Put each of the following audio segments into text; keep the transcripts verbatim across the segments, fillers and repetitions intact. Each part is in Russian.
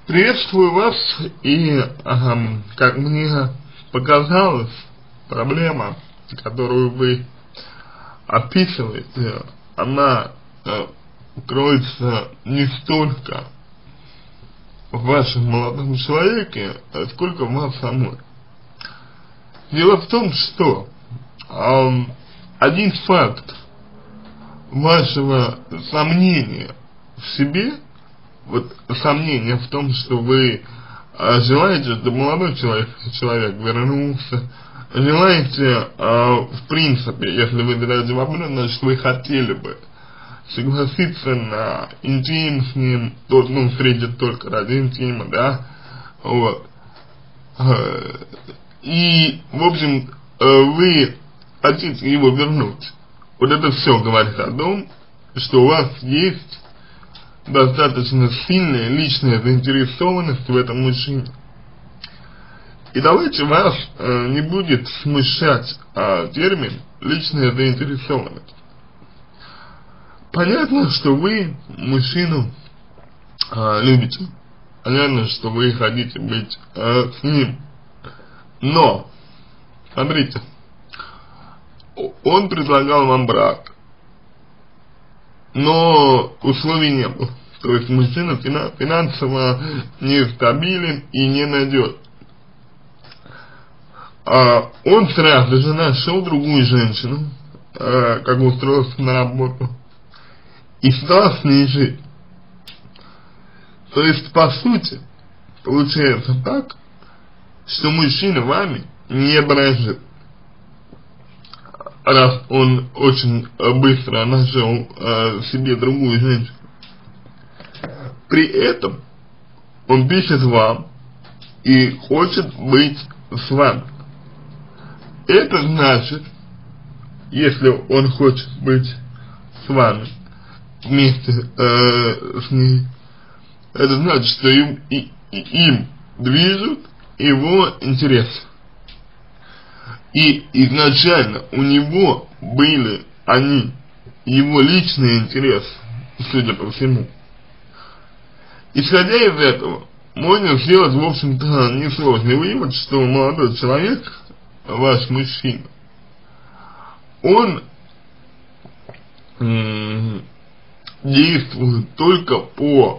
Приветствую вас, и, э, как мне показалось, проблема, которую вы описываете, она э, кроется не столько в вашем молодом человеке, сколько в вас самой. Дело в том, что э, один факт вашего сомнения в себе, вот сомнение в том, что вы э, желаете, чтобы молодой человек, человек вернулся, желаете, э, в принципе, если вы задаете вопрос, значит вы хотели бы согласиться на интим с ним, тот, ну, встретить только ради интима, да, вот. Э, и, в общем, э, вы хотите его вернуть. Вот это все говорит о том, что у вас есть достаточно сильная личная заинтересованность в этом мужчине. И давайте вас э, не будет смущать э, термин «личная заинтересованность». Понятно, что вы мужчину э, любите. Понятно, что вы хотите быть э, с ним. Но, смотрите, он предлагал вам брак, но условий не было. То есть мужчина финансово нестабилен и не найдет. А он сразу же нашел другую женщину, а, как устроился на работу, и стал с ней жить. То есть, по сути, получается так, что мужчина вами не дорожит, раз он очень быстро нашел э, себе другую женщину. При этом он пишет вам и хочет быть с вами. Это значит, если он хочет быть с вами вместе э, с ней, это значит, что им, и, и, им движут его интересы. И изначально у него были они, его личные интересы, судя по всему. Исходя из этого, можно сделать, в общем-то, несложный вывод, что молодой человек, ваш мужчина, он м- действует только по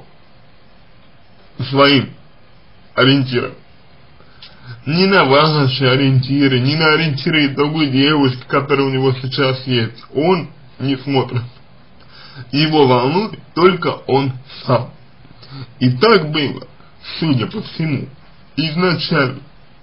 своим ориентирам. Не на ваши ориентиры, не на ориентиры другой девушки, которая у него сейчас есть. Он не смотрит. Его волнует только он сам. И так было, судя по всему, изначально.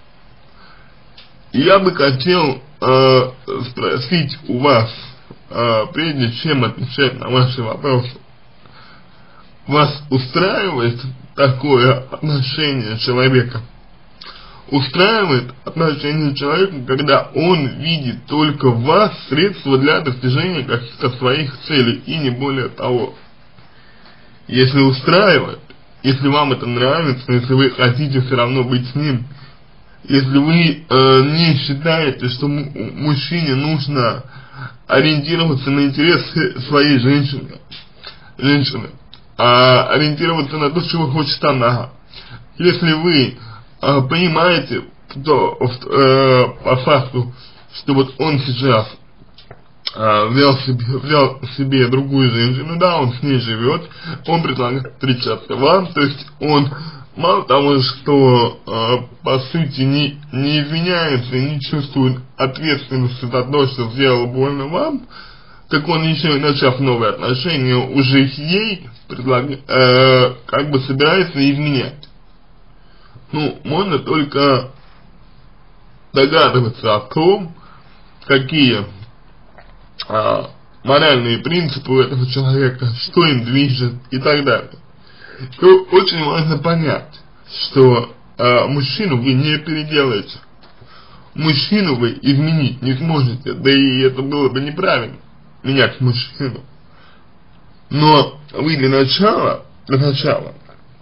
Я бы хотел э, спросить у вас, э, прежде чем отвечать на ваши вопросы, вас устраивает такое отношение человека? Устраивает отношение человека, когда он видит только в вас средства для достижения каких-то своих целей и не более того? Если устраивает, если вам это нравится, если вы хотите все равно быть с ним, если вы э, не считаете, что мужчине нужно ориентироваться на интересы своей женщины, женщины, а ориентироваться на то, чего хочет она, если вы э, понимаете, то, э, по факту, что вот он сейчас э, взял, себе, взял себе другую женщину, да, он с ней живет, он предлагает встречаться вам, то есть он мало того, что э, по сути не, не извиняется и не чувствует ответственности за то, что сделал больно вам, так он еще и, начав новые отношения, уже ей предлаг... э, как бы собирается изменять. Ну, можно только догадываться о том, какие э, моральные принципы у этого человека, что им движет и так далее. То очень важно понять, что э, мужчину вы не переделаете, мужчину вы изменить не сможете, да и это было бы неправильно, менять мужчину. Но вы для начала, для начала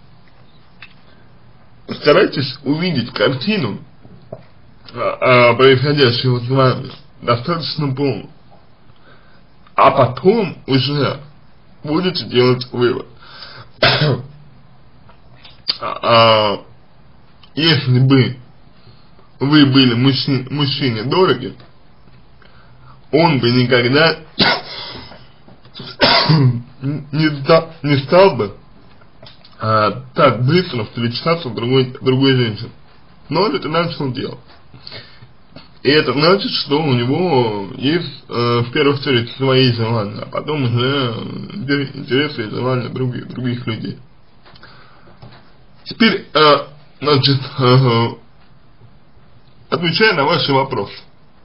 постарайтесь увидеть картину э, происходящего с вами достаточно полно, а потом уже будете делать вывод. а, если бы вы были мужчине, мужчине дороги, он бы никогда не, ста, не стал бы а, так быстро встречаться с другой, другой женщиной. Но он это начал делать. И это значит, что у него есть э, в первую очередь свои желания, а потом уже интересы и желания других, других людей. Теперь, э, значит, э, отвечая на ваши вопросы.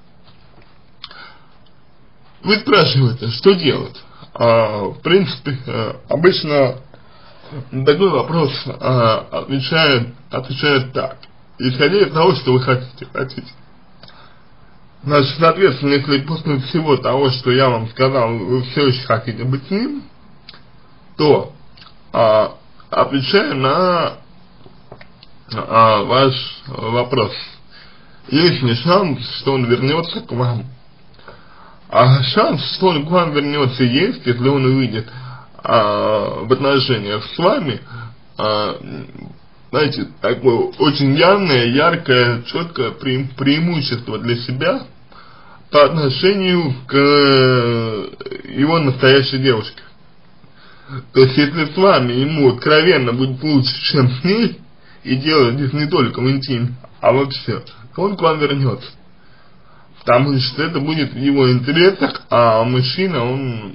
Вы спрашиваете, что делать? А, в принципе, э, обычно на такой вопрос э, отвечают, отвечают так. Исходя из того, что вы хотите, хотите. Значит, соответственно, если после всего того, что я вам сказал, вы все еще хотите быть с ним, то, а, отвечая на а, ваш вопрос, есть ли шанс, что он вернется к вам? А шанс, что он к вам вернется, есть, если он увидит а, в отношениях с вами, а, знаете, такое очень явное, яркое, четкое пре преимущество для себя по отношению к его настоящей девушке. То есть, если с вами ему откровенно будет лучше, чем с ней, и дело здесь не только в интиме, а вообще, то он к вам вернется. Потому что это будет в его интересах, а мужчина, он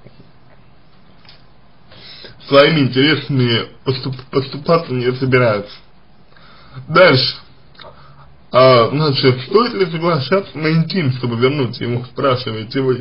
своими интересами поступ, поступаться не собирается. Дальше. А, значит, стоит ли соглашаться на интим, чтобы вернуть ему, спрашиваете вы.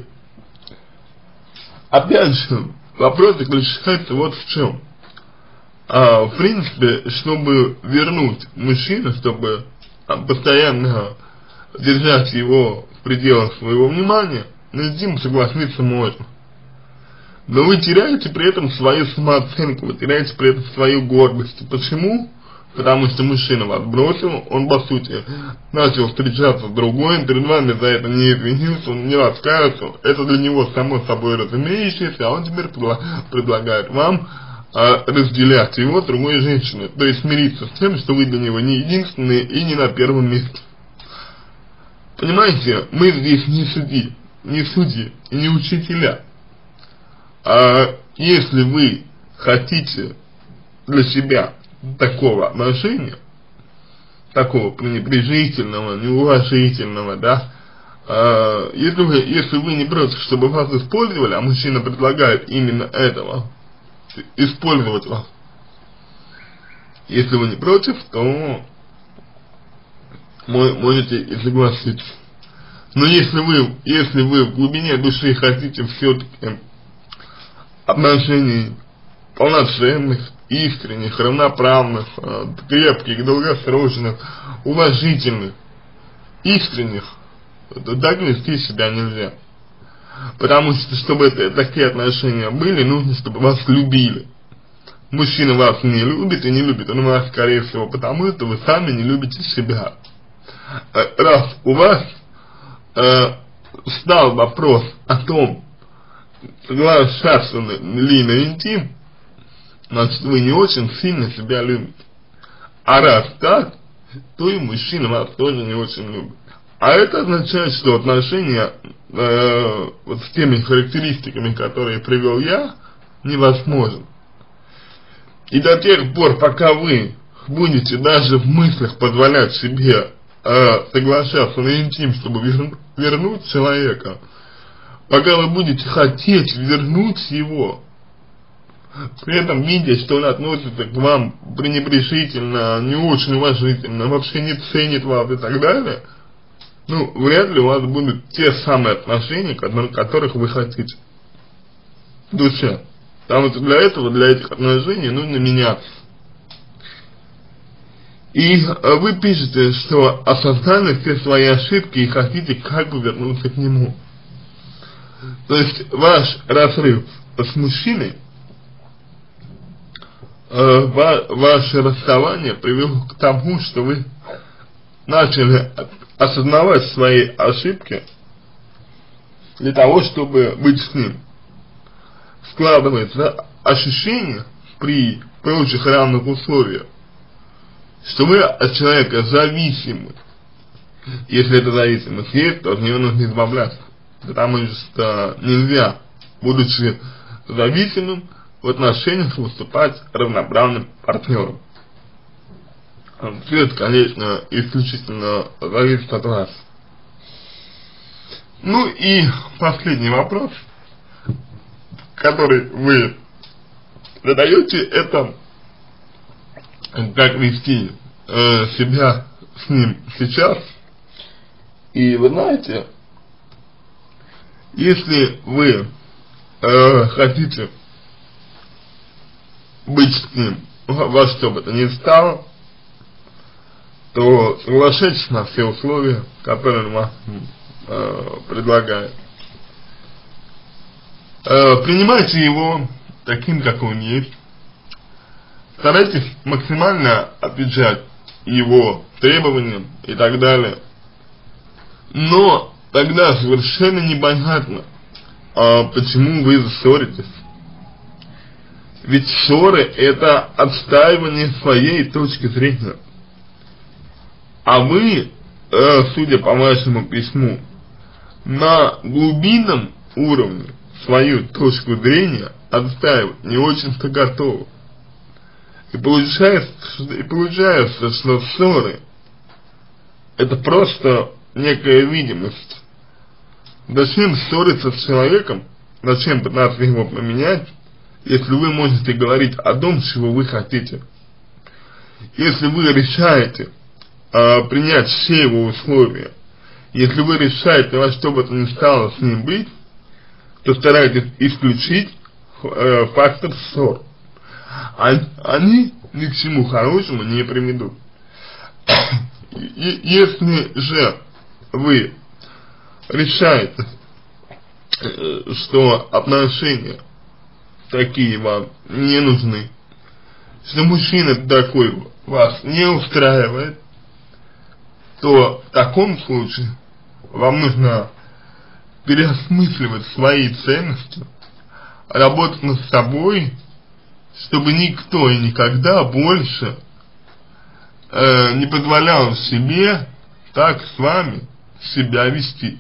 Опять же, вопрос заключается вот в чем. А, в принципе, чтобы вернуть мужчину, чтобы а, постоянно держать его в пределах своего внимания, на интим согласиться можно. Но вы теряете при этом свою самооценку, вы теряете при этом свою гордость. Почему? Потому что мужчина вас бросил, он по сути начал встречаться с другой, перед вами за это не извинился, он не раскаялся, это для него само собой разумеющееся, а он теперь предла предлагает вам а, разделять его с другой женщиной, то есть смириться с тем, что вы для него не единственные и не на первом месте. Понимаете, мы здесь не судьи, не судьи и не учителя. А если вы хотите для себя такого отношения, такого пренебрежительного, неуважительного, да, а, если вы, если вы не против, чтобы вас использовали, а мужчина предлагает именно этого, использовать вас, если вы не против, то можете и согласиться. Но если вы, если вы в глубине души хотите все-таки отношений полноценных, искренних, равноправных, крепких, долгосрочных, уважительных, искренних, то так вести себя нельзя. Потому что, чтобы это, такие отношения были, нужно, чтобы вас любили. Мужчина вас не любит и не любит он вас, скорее всего, потому что вы сами не любите себя. Раз у вас э, стал вопрос о том, соглашаться ли на интим, значит, вы не очень сильно себя любите. А раз так, то и мужчина вас тоже не очень любит. А это означает, что отношения э, вот с теми характеристиками, которые привел я, невозможны. И до тех пор, пока вы будете даже в мыслях позволять себе э, соглашаться на интим, чтобы вер, вернуть человека, пока вы будете хотеть вернуть его, при этом видя, что он относится к вам пренебрежительно, не очень уважительно, вообще не ценит вас и так далее, ну, вряд ли у вас будут те самые отношения, которых вы хотите в душе. Потому что для этого, для этих отношений нужно меняться. И вы пишете, что осознали все свои ошибки и хотите как бы вернуться к нему. То есть ваш разрыв с мужчиной, э, ва, ваше расставание привело к тому, что вы начали осознавать свои ошибки для того, чтобы быть с ним. Складывается ощущение при прочих равных условиях, что вы от человека зависимы. Если эта зависимость есть, то от нее нужно избавляться. Потому что нельзя, будучи зависимым, в отношениях выступать равноправным партнером. Все это, конечно, исключительно зависит от вас. Ну и последний вопрос, который вы задаете, это как вести э, себя с ним сейчас. И вы знаете, если вы э, хотите быть с ним во что бы то ни стало, то соглашайтесь на все условия, которые он вам э, предлагает. Э, принимайте его таким, как он есть. Старайтесь максимально отвечать его требованиям и так далее. Но тогда совершенно непонятно, а почему вы ссоритесь. Ведь ссоры — это отстаивание своей точки зрения. А вы, э, судя по вашему письму, на глубинном уровне свою точку зрения отстаивать не очень-то готовы. И получается, и получается, что ссоры — это просто некая видимость. Зачем ссориться с человеком, зачем пытаться его поменять, если вы можете говорить о том, чего вы хотите. Если вы решаете э, принять все его условия, если вы решаете во что бы то ни стало с ним быть, то старайтесь исключить э, фактор ссор. Они, они ни к чему хорошему не приведут. И, если же вы решаете, э, что отношения такие вам не нужны, что мужчина такой вас не устраивает, то в таком случае вам нужно переосмысливать свои ценности, работать над собой, чтобы никто и никогда больше э, не позволял себе так с вами себя вести.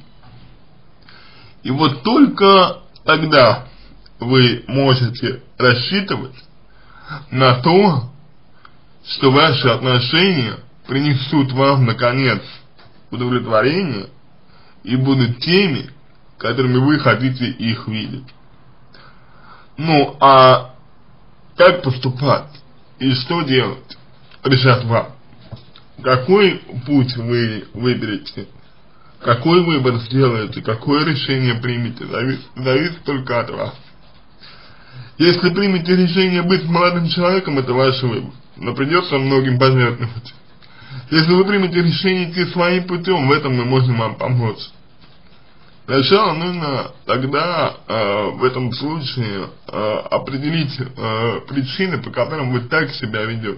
И вот только тогда вы можете рассчитывать на то, что ваши отношения принесут вам, наконец, удовлетворение и будут теми, которыми вы хотите их видеть. Ну, а как поступать и что делать, решат вам. Какой путь вы выберете, какой выбор сделаете, какое решение примете, зависит, зависит только от вас. Если примете решение быть с молодым человеком, это ваш выбор, но придется многим пожертвовать. Если вы примете решение идти своим путем, в этом мы можем вам помочь. Сначала нужно тогда э, в этом случае э, определить э, причины, по которым вы так себя ведете.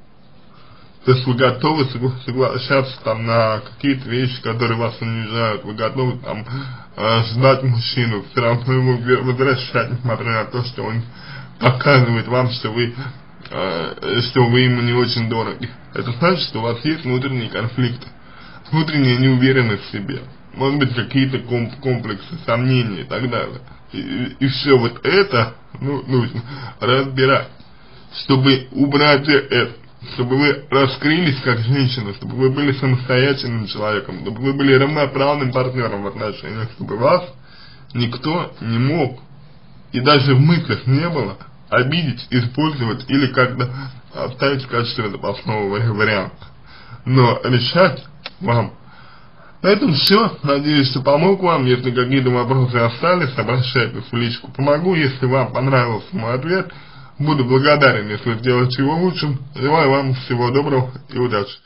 То есть вы готовы соглашаться там на какие-то вещи, которые вас унижают, вы готовы там э, ждать мужчину, все равно его возвращать, несмотря на то, что он показывает вам, что вы, э, что вы ему не очень дороги. Это значит, что у вас есть внутренние конфликты, внутренняя неуверенность в себе, может быть какие-то комплексы, сомнения и так далее. И, и, и все вот это ну, нужно разбирать, чтобы убрать это. Чтобы вы раскрылись как женщина, чтобы вы были самостоятельным человеком, чтобы вы были равноправным партнером в отношениях, чтобы вас никто не мог, и даже в мыслях не было, обидеть, использовать или как-то оставить в качестве запасного варианта. Но решать вам. На этом все. Надеюсь, что помог вам. Если какие-то вопросы остались, обращайтесь в личку. Помогу, если вам понравился мой ответ. Буду благодарен, если сделаете его лучшим. Желаю вам всего доброго и удачи.